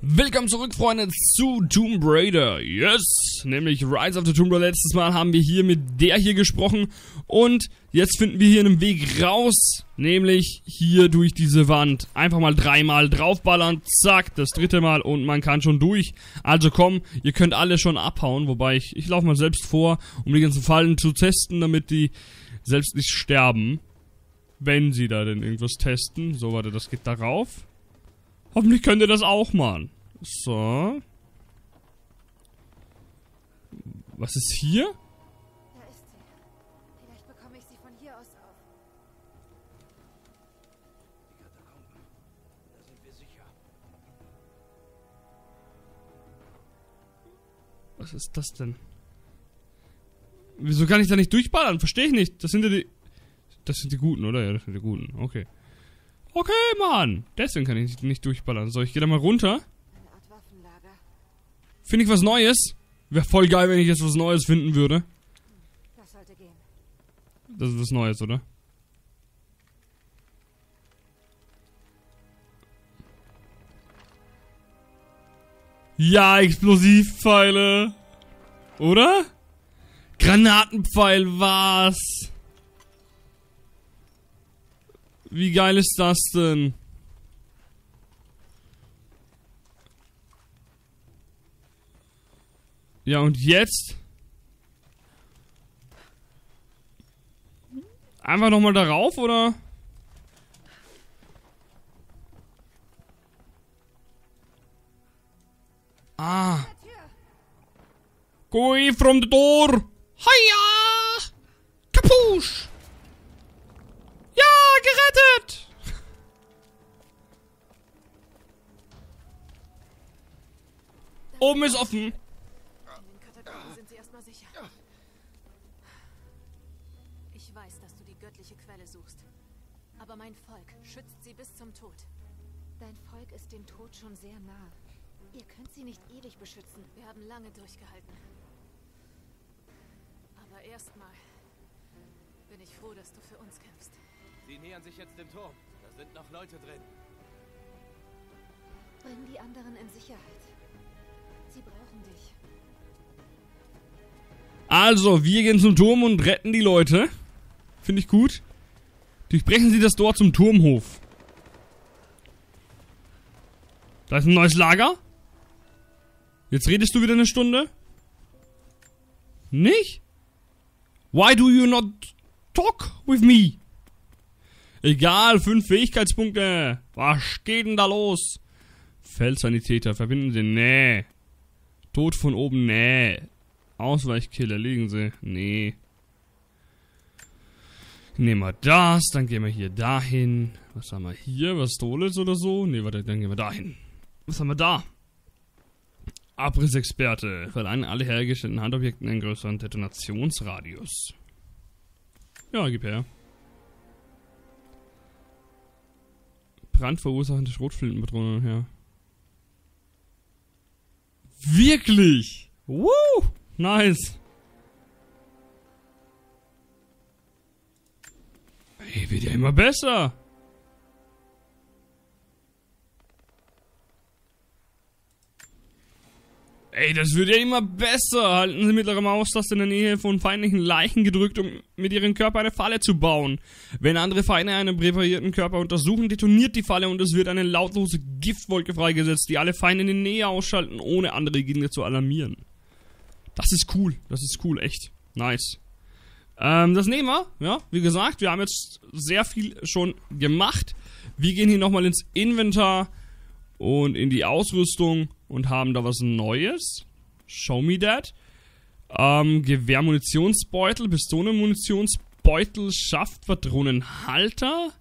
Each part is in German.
Willkommen zurück, Freunde, zu Tomb Raider. Yes! Nämlich Rise of the Tomb Raider. Letztes Mal haben wir hier mit der hier gesprochen. Und jetzt finden wir hier einen Weg raus. Nämlich hier durch diese Wand. Einfach mal dreimal draufballern. Zack, das dritte Mal und man kann schon durch. Also komm, ihr könnt alle schon abhauen. Wobei ich laufe mal selbst vor, um die ganzen Fallen zu testen, damit die selbst nicht sterben. Wenn sie da denn irgendwas testen. So, warte, das geht darauf. Hoffentlich könnt ihr das auch mal. So. Was ist hier? Da ist sie. Vielleicht bekomme ich sie von hier aus auf. Die Katakomben. Da sind wir sicher. Was ist das denn? Wieso kann ich da nicht durchballern? Verstehe ich nicht. Das sind ja die... Das sind die Guten, oder? Ja, das sind die Guten. Okay. Okay, Mann. Deswegen kann ich nicht durchballern. So, ich gehe da mal runter. Eine Art Waffenlager. Finde ich was Neues? Wäre voll geil, wenn ich jetzt was Neues finden würde. Das sollte gehen. Das ist was Neues, oder? Ja, Explosivpfeile. Oder? Granatenpfeil, was? Wie geil ist das denn? Ja, und jetzt? Einfach nochmal darauf, oder? Ah. Go away from the door. Hiya! Kapusch! Ja, gerettet! Oben ist offen. In den Katakomben sind sie erstmal sicher. Ich weiß, dass du die göttliche Quelle suchst. Aber mein Volk schützt sie bis zum Tod. Dein Volk ist dem Tod schon sehr nah. Ihr könnt sie nicht ewig beschützen. Wir haben lange durchgehalten. Aber erstmal bin ich froh, dass du für uns kämpfst. Sie nähern sich jetzt dem Turm. Da sind noch Leute drin. Bring die anderen in Sicherheit. Sie brauchen dich. Also, wir gehen zum Turm und retten die Leute. Finde ich gut. Durchbrechen Sie das Tor zum Turmhof. Da ist ein neues Lager. Jetzt redest du wieder eine Stunde? Nicht? Why do you not talk with me? Egal, 5 Fähigkeitspunkte. Was geht denn da los? Feldsanitäter, verbinden Sie. Nee. Tod von oben, nee. Ausweichkiller, liegen Sie. Nee. Nehmen wir das, dann gehen wir hier dahin. Was haben wir hier? Was Stoles oder so? Nee, warte, dann gehen wir dahin. Was haben wir da? Abrissexperte. Verleihen alle hergestellten Handobjekten einen größeren Detonationsradius. Ja, gib her. Brandverursachende Schrotflintenpatronen, ja. Wirklich? Woo! Nice. Ey, wird ja immer besser. Ey, das wird ja immer besser. Halten Sie mittlere Maustaste in der Nähe von feindlichen Leichen gedrückt, um mit Ihrem Körper eine Falle zu bauen. Wenn andere Feinde einen präparierten Körper untersuchen, detoniert die Falle und es wird eine lautlose Giftwolke freigesetzt, die alle Feinde in die Nähe ausschalten, ohne andere Gegner zu alarmieren. Das ist cool, echt. Nice. Das nehmen wir, ja, wie gesagt, wir haben jetzt sehr viel schon gemacht. Wir gehen hier nochmal ins Inventar und in die Ausrüstung und haben da was Neues. Show me that. Gewehrmunitionsbeutel, Pistolenmunitionsbeutel, Schaftpatronenhalter.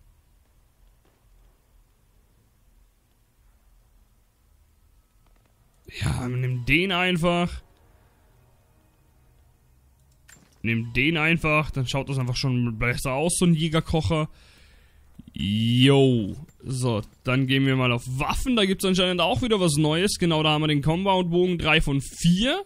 Ja, nimm den einfach. Nimm den einfach, dann schaut das einfach schon besser aus, so ein Jägerkocher. Yo. So, dann gehen wir mal auf Waffen. Da gibt es anscheinend auch wieder was Neues. Genau, da haben wir den Compound-Bogen 3 von 4.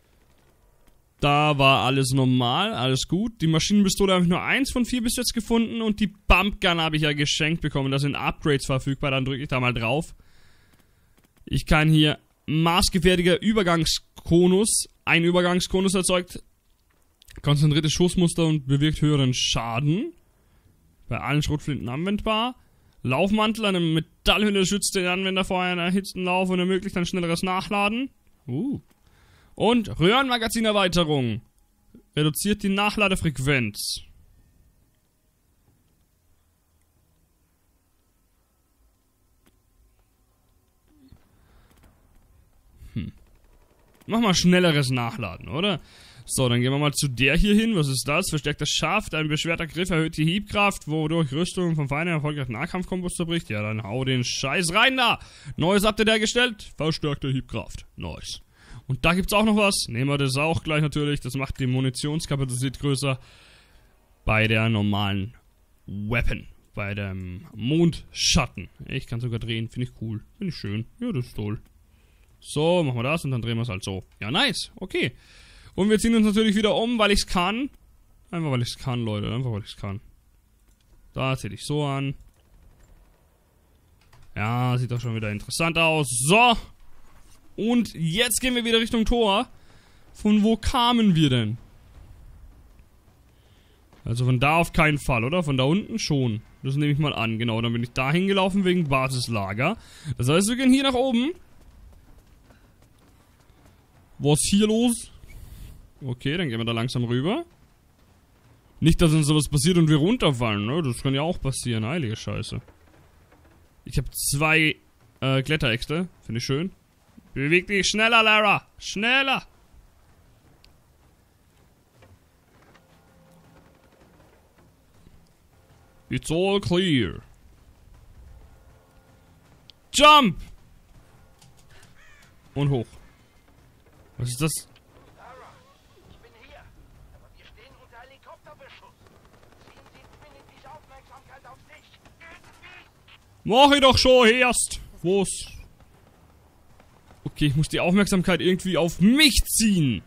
Da war alles normal, alles gut. Die Maschinenpistole habe ich nur 1 von 4 bis jetzt gefunden. Und die Bumpgun habe ich ja geschenkt bekommen. Da sind Upgrades verfügbar, dann drücke ich da mal drauf. Ich kann hier maßgefertiger Übergangskonus. Ein Übergangskonus erzeugt konzentrierte Schussmuster und bewirkt höheren Schaden. Bei allen Schrotflinten anwendbar. Laufmantel, eine Metallhülle schützt den Anwender vor einem erhitzten Lauf und ermöglicht ein schnelleres Nachladen. Und Röhrenmagazinerweiterung. Reduziert die Nachladefrequenz. Mach mal schnelleres Nachladen, oder? So, dann gehen wir mal zu der hier hin. Was ist das? Verstärkter Schaft, ein beschwerter Griff erhöht die Hiebkraft, wodurch Rüstung vom Feind erfolgreich Nahkampfkombos zerbricht. Ja, dann hau den Scheiß rein da! Neues Update hergestellt, verstärkte Hiebkraft. Nice. Und da gibt's auch noch was. Nehmen wir das auch gleich natürlich. Das macht die Munitionskapazität größer. Bei der normalen Weapon. Bei dem Mondschatten. Ich kann sogar drehen. Finde ich cool. Finde ich schön. Ja, das ist toll. So, machen wir das und dann drehen wir es halt so. Ja, nice. Okay. Und wir ziehen uns natürlich wieder um, weil ich es kann. Einfach weil ich es kann, Leute. Einfach weil ich es kann. Da zähle ich so an. Ja, sieht doch schon wieder interessant aus. So. Und jetzt gehen wir wieder Richtung Tor. Von wo kamen wir denn? Also von da auf keinen Fall, oder? Von da unten schon. Das nehme ich mal an. Genau, dann bin ich da hingelaufen wegen Basislager. Das heißt, wir gehen hier nach oben. Was ist hier los? Okay, dann gehen wir da langsam rüber. Nicht, dass uns sowas passiert und wir runterfallen, ne? Das kann ja auch passieren. Heilige Scheiße. Ich habe 2 Kletteräxte. Finde ich schön. Beweg dich schneller, Lara! Schneller! It's all clear. Jump! Und hoch. Was ist das? Lara, ich bin hier, aber wir stehen unter Helikopterbeschuss. Ziehen Sie definitiv Aufmerksamkeit auf sich. Mach ich doch schon erst. Wo's? Okay, ich muss die Aufmerksamkeit irgendwie auf mich ziehen.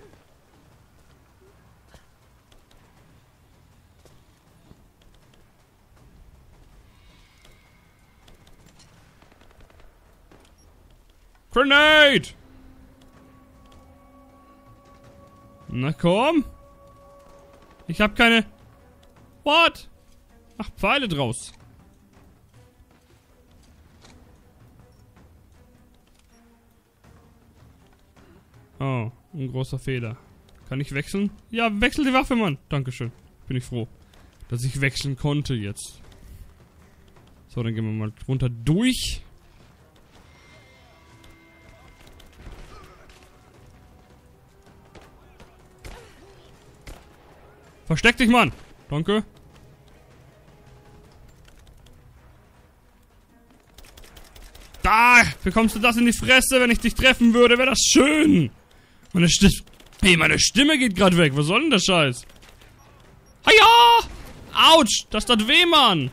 Grenade! Na komm. Ich hab keine... What? Ach, Pfeile draus. Oh, ein großer Fehler. Kann ich wechseln? Ja, wechsel die Waffe, Mann. Dankeschön. Bin ich froh, dass ich wechseln konnte jetzt. So, dann gehen wir mal runter durch. Versteck dich, Mann! Danke. Da! Bekommst du das in die Fresse, wenn ich dich treffen würde? Wäre das schön! Meine Stimme... Hey, meine Stimme geht gerade weg. Was soll denn der Scheiß? Haja! Autsch! Das tat weh, Mann!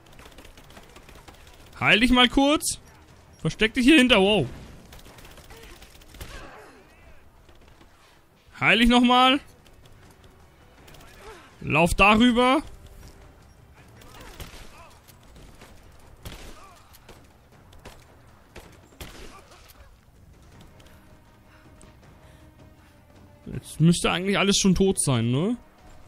Heil dich mal kurz. Versteck dich hier hinter. Wow. Heil dich nochmal. Lauf darüber. Jetzt müsste eigentlich alles schon tot sein, ne?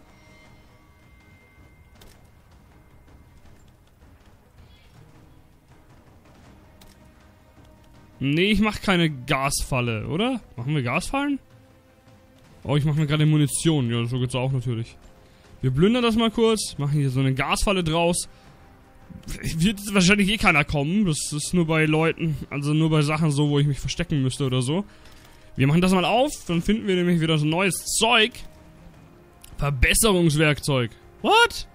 Nee, ich mach keine Gasfalle, oder? Machen wir Gasfallen? Oh, ich mache mir gerade Munition. Ja, so geht's auch natürlich. Wir plündern das mal kurz, machen hier so eine Gasfalle draus. Wird wahrscheinlich eh keiner kommen. Das ist nur bei Leuten, also nur bei Sachen so, wo ich mich verstecken müsste oder so. Wir machen das mal auf, dann finden wir nämlich wieder so neues Zeug. Verbesserungswerkzeug. What?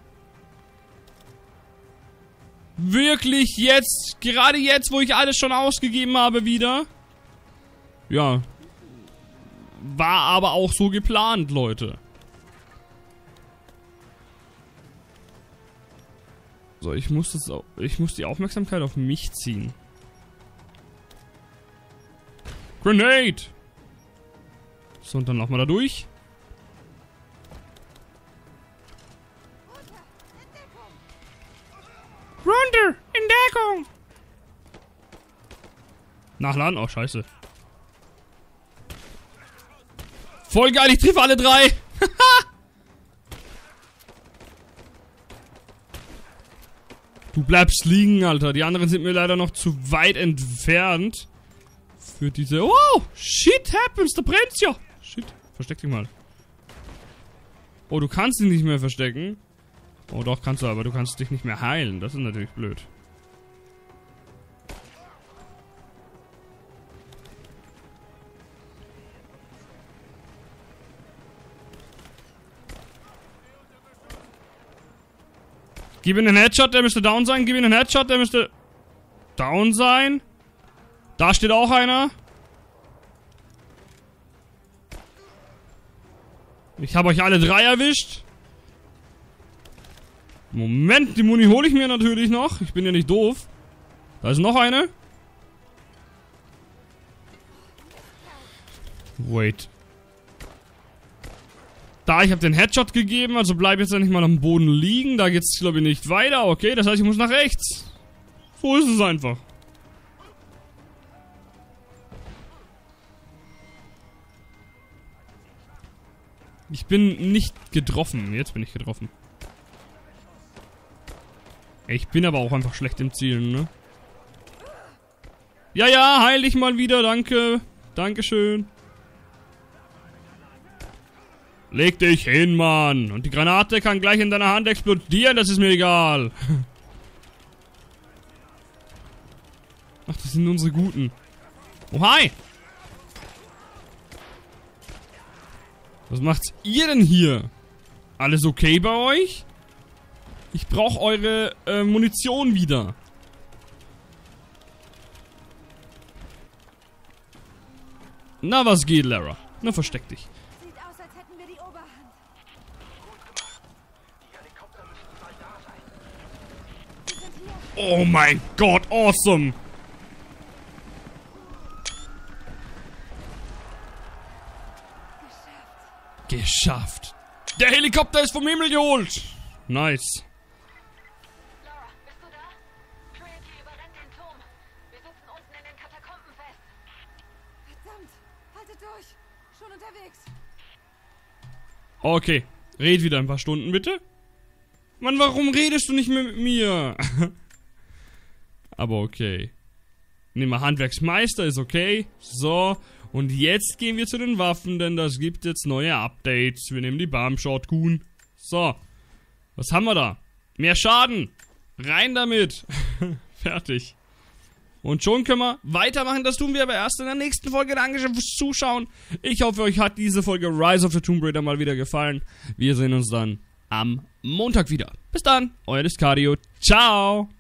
Wirklich jetzt? Gerade jetzt, wo ich alles schon ausgegeben habe wieder? Ja. War aber auch so geplant, Leute. So, ich muss die Aufmerksamkeit auf mich ziehen. Grenade! So, und dann laufen wir da durch. Runter! In Deckung! Nachladen? Oh, scheiße. Voll geil, ich treffe alle 3. Du bleibst liegen, Alter. Die anderen sind mir leider noch zu weit entfernt. Für diese... Wow! Shit happens, da brennt's ja. Shit, versteck dich mal. Oh, du kannst dich nicht mehr verstecken. Oh, doch, kannst du, aber du kannst dich nicht mehr heilen. Das ist natürlich blöd. Gib ihm einen Headshot, der müsste down sein. Gib ihm einen Headshot, der müsste down sein. Da steht auch einer. Ich habe euch alle 3 erwischt. Moment, die Muni hole ich mir natürlich noch. Ich bin ja nicht doof. Da ist noch eine. Wait. Da, ich habe den Headshot gegeben, also bleib jetzt endlich mal am Boden liegen. Da geht's, glaube ich, nicht weiter. Okay, das heißt, ich muss nach rechts. So ist es einfach. Ich bin nicht getroffen. Jetzt bin ich getroffen. Ich bin aber auch einfach schlecht im Zielen, ne? Ja, ja, heil dich mal wieder, danke. Dankeschön. Leg dich hin, Mann. Und die Granate kann gleich in deiner Hand explodieren, das ist mir egal. Ach, das sind unsere Guten. Oh, hi. Was macht ihr denn hier? Alles okay bei euch? Ich brauche eure Munition wieder. Na, was geht, Lara? Na, versteck dich. Sieht aus, als hätten wir die Oberhand. Die Helikopter müssten bald da sein. Wir sind hier. Oh mein Gott, awesome. Geschafft. Der Helikopter ist vom Himmel geholt. Nice. Lara, bist du da? Trinity überrennt den Turm. Wir sitzen unten in den Katakomben fest. Verdammt, haltet durch. Schon unterwegs. Okay, red wieder ein paar Stunden, bitte. Mann, warum redest du nicht mehr mit mir? Aber okay. Nehmen wir Handwerksmeister, ist okay. So, und jetzt gehen wir zu den Waffen, denn das gibt jetzt neue Updates. Wir nehmen die Bomb-Shotgun. So, was haben wir da? Mehr Schaden. Rein damit. Fertig. Und schon können wir weitermachen. Das tun wir aber erst in der nächsten Folge. Dankeschön fürs Zuschauen. Ich hoffe, euch hat diese Folge Rise of the Tomb Raider mal wieder gefallen. Wir sehen uns dann am Montag wieder. Bis dann, euer Discario. Ciao.